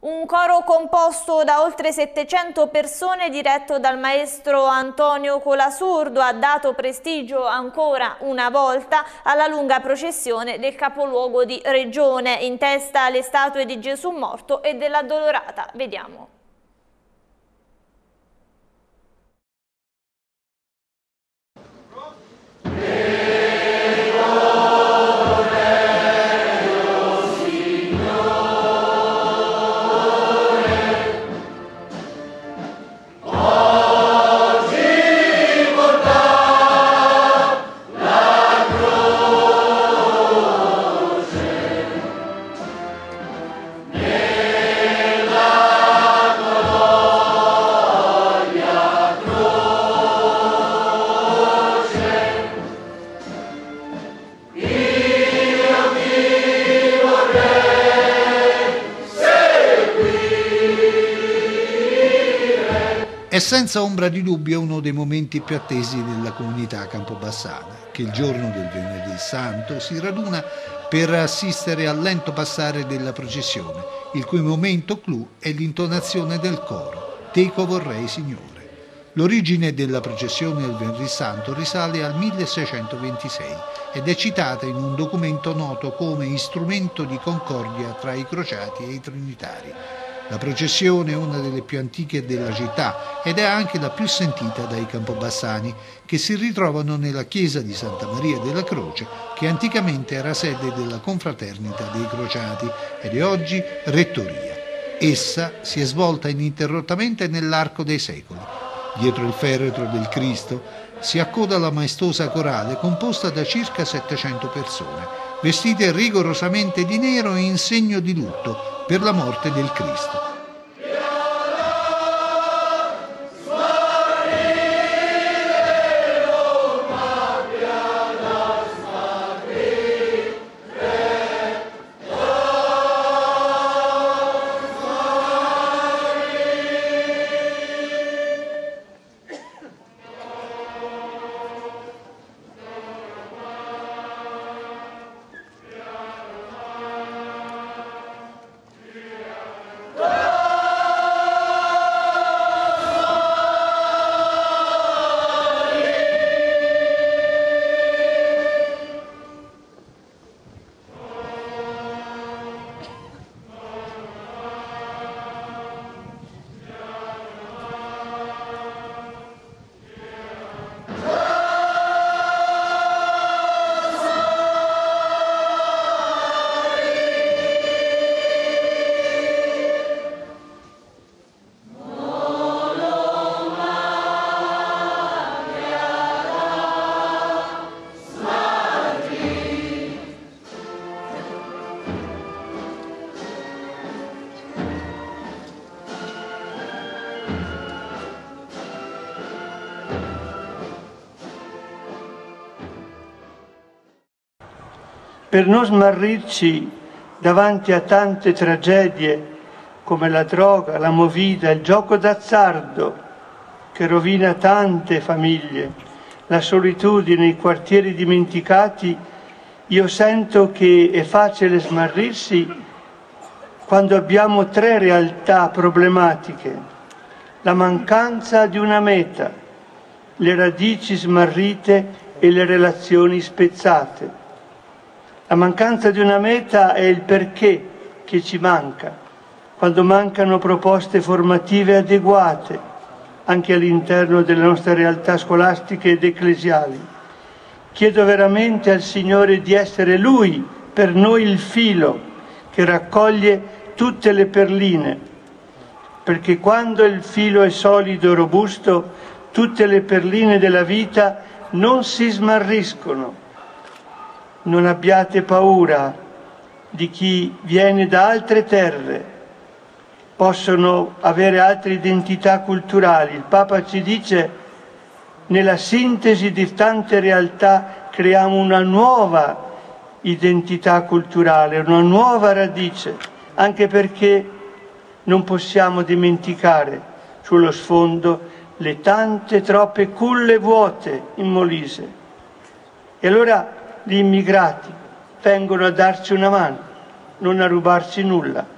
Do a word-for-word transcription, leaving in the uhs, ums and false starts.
Un coro composto da oltre settecento persone diretto dal maestro Antonio Colasurdo ha dato prestigio ancora una volta alla lunga processione del capoluogo di regione, in testa alle statue di Gesù morto e dell'Addolorata. Vediamo. È senza ombra di dubbio uno dei momenti più attesi della comunità campobassana, che il giorno del Venerdì Santo si raduna per assistere al lento passare della processione, il cui momento clou è l'intonazione del coro «Teco vorrei, Signore». L'origine della processione del Venerdì Santo risale al milleseicentoventisei ed è citata in un documento noto come Istrumento di concordia tra i crociati e i trinitari. La processione è una delle più antiche della città ed è anche la più sentita dai campobassani, che si ritrovano nella chiesa di Santa Maria della Croce, che anticamente era sede della confraternita dei crociati ed è oggi rettoria. Essa si è svolta ininterrottamente nell'arco dei secoli. Dietro il feretro del Cristo si accoda la maestosa corale composta da circa settecento persone, vestite rigorosamente di nero in segno di lutto per la morte del Cristo. Per non smarrirci davanti a tante tragedie come la droga, la movida, il gioco d'azzardo che rovina tante famiglie, la solitudine, i quartieri dimenticati, io sento che è facile smarrirsi quando abbiamo tre realtà problematiche: la mancanza di una meta, le radici smarrite e le relazioni spezzate. La mancanza di una meta è il perché che ci manca, quando mancano proposte formative adeguate anche all'interno delle nostre realtà scolastiche ed ecclesiali. Chiedo veramente al Signore di essere Lui per noi il filo che raccoglie tutte le perline, perché quando il filo è solido e robusto, tutte le perline della vita non si smarriscono. Non abbiate paura di chi viene da altre terre, possono avere altre identità culturali. Il Papa ci dice: nella sintesi di tante realtà creiamo una nuova identità culturale, una nuova radice, anche perché non possiamo dimenticare sullo sfondo le tante, troppe culle vuote in Molise. E allora gli immigrati vengono a darci una mano, non a rubarci nulla.